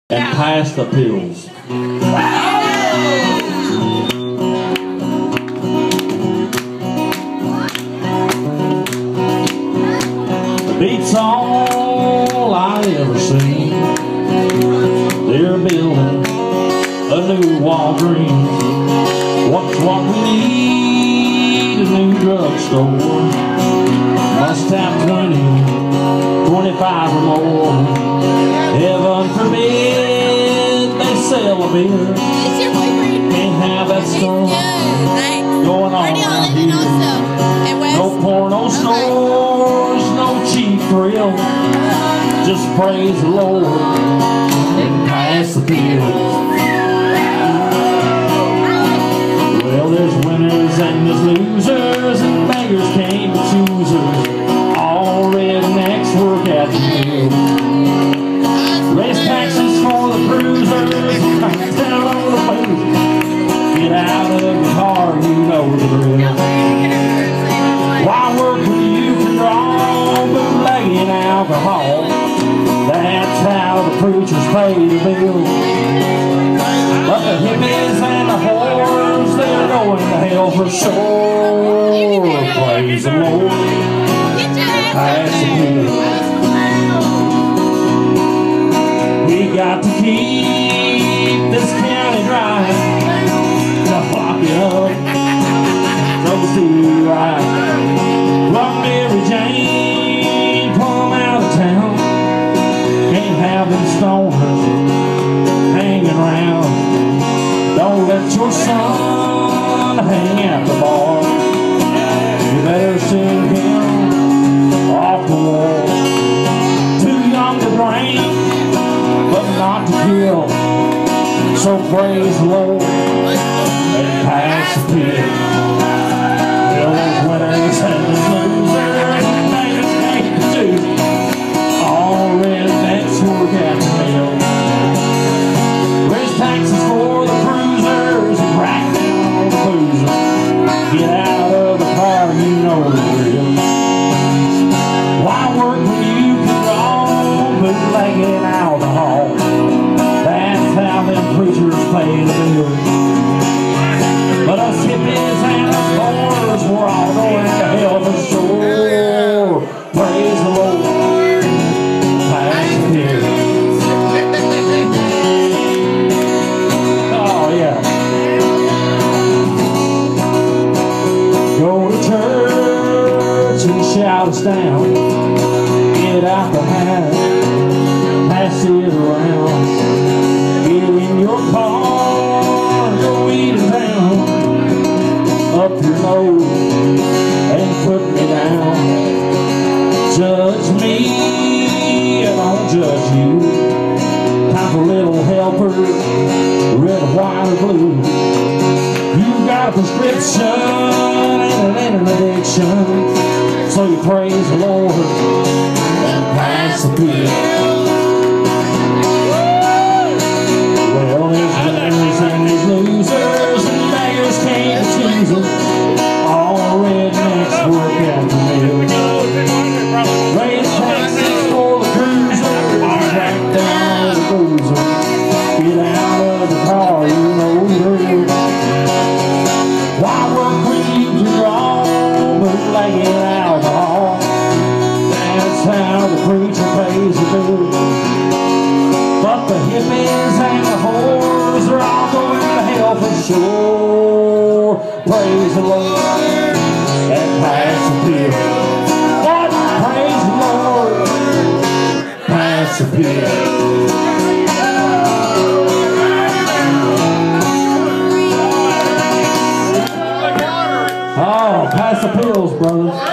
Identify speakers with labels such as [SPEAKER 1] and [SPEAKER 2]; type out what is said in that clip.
[SPEAKER 1] and pass the pills. The beat's all I ever seen. They're building a new Walgreens. What's what we need? A new drugstore. Must have 20, 25 or more. Heaven forbid they sell a beer.
[SPEAKER 2] It's your boyfriend.
[SPEAKER 1] Can't have that stuff going on around here. No porno stores, no cheap thrill. Just praise the Lord and pass the pills. Well, there's winners and there's losers, and beggars can't be choosers. All rednecks work at the mill. Raise taxes for the cruisers, crank down on the booze. Get out of the car, you know the drill. Why work when you can draw bootlegging alcohol? That's how the preachers pay the bill. But the hippies and the whores, they're going to hell for sure. Praise the Lord. Pass the bill. We got to keep this county dry. To lock it up, those do right. Rock Mary Jane, pull them out of town. Can't have them stoners hanging around. Don't let your son hang at the bar. You better send him off the wall. Too young to drink, but not to kill. So praise the Lord and pass the pill. Well, there's winners and there's losers, and beggars can't be choosers. All rednecks work at the mill. Raise taxes for the cruisers and crack down on the boozers. Get out of the car, you know the drill. Why work when you can draw bootlegging alcohol? That's how them preachers pay the bill. But us hippies and us whores, we're all going to hell for sure. Praise the Lord. Pass the pill. Oh yeah. Go to church and shout us down. Get out the hat, pass it around. Get in your car, go eat it down. Up your nose and put me down. Judge me and I'll judge you. Time for little helper, red, white, or blue. You got a prescription and it ain't an addiction. So you praise the Lord and pass the pill. Well, there's winners and there's losers, and beggars can't choose them. All rednecks work at the mill. Raise taxes for the cruiser, crack down the boozer. Get out of the car, you know the drill. Why work when you can draw bootlegging alcohol? That's how the preacher pays the bill. But the hippies and the whores are all going to hell for sure. Praise the Lord and pass the pill. What? Praise the Lord, pass the pill. Oh, pass the pills, brother.